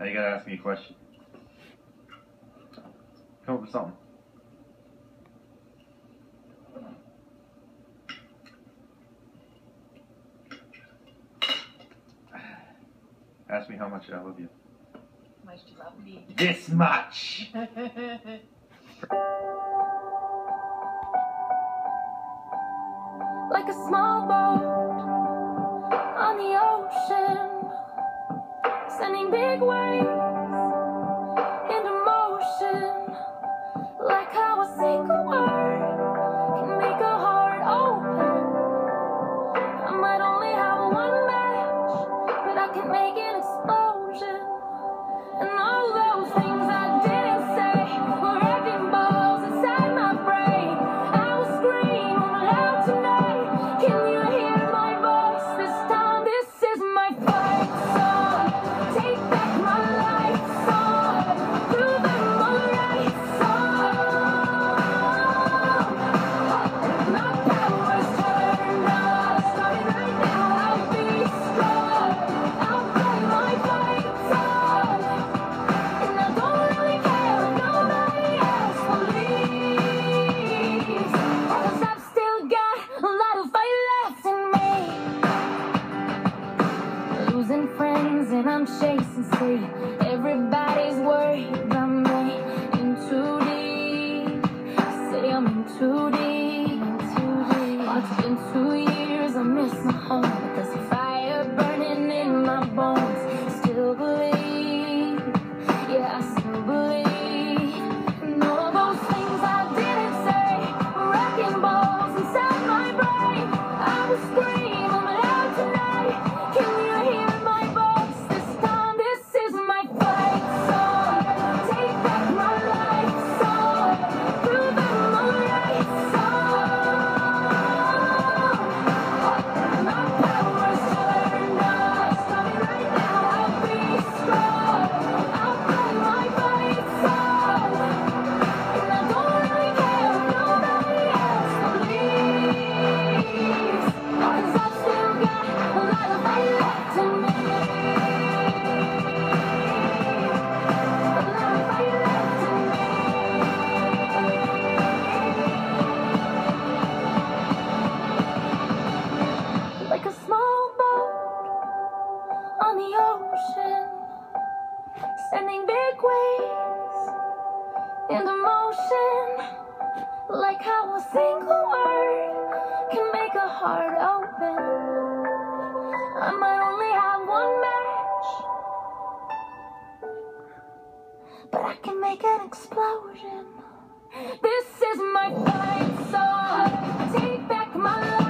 Now you gotta ask me a question. Come up with something. Ask me how much I love you. How much do you love me? This much! Like a small boat on the ocean, sending big waves into motion. Like how a single word can make a heart open. I might only have one match, but I can make an explosion. And all those things I didn't say were wrecking balls inside my brain. I will scream loud tonight. Can you hear my voice this time? This is my fight song. Take back my life song. Prove I'm alright song. My power's turned on. Starting right now, I'll be strong. I'll play my fight song. And I don't really care if nobody else believes, 'cause I've still got a lot of fight left in me. Losing friends and I'm chasing sleep. Everybody's worried about me. In too deep. Say I'm in too deep. It's been 2 years, I miss my home, but there's a fire burning in my bones. Still believe, yeah, I still believe. And all those things I didn't say were wrecking balls inside my brain. I will scream loud tonight. Can you hear my voice this time? This is my fight song. Take back my life song. Prove I'm alright song. My power's turned on. Starting right now, I'll be strong. I'll play my fight song. And I don't really care if nobody else believes, 'cause I've still got a lot of fight left in me. A lot of fight left in me. Like a small boat on the ocean, sending big waves into motion. Like how a single word can make a heart open. I might only have one match, but I can make an explosion. This is my fight song. Take back my life.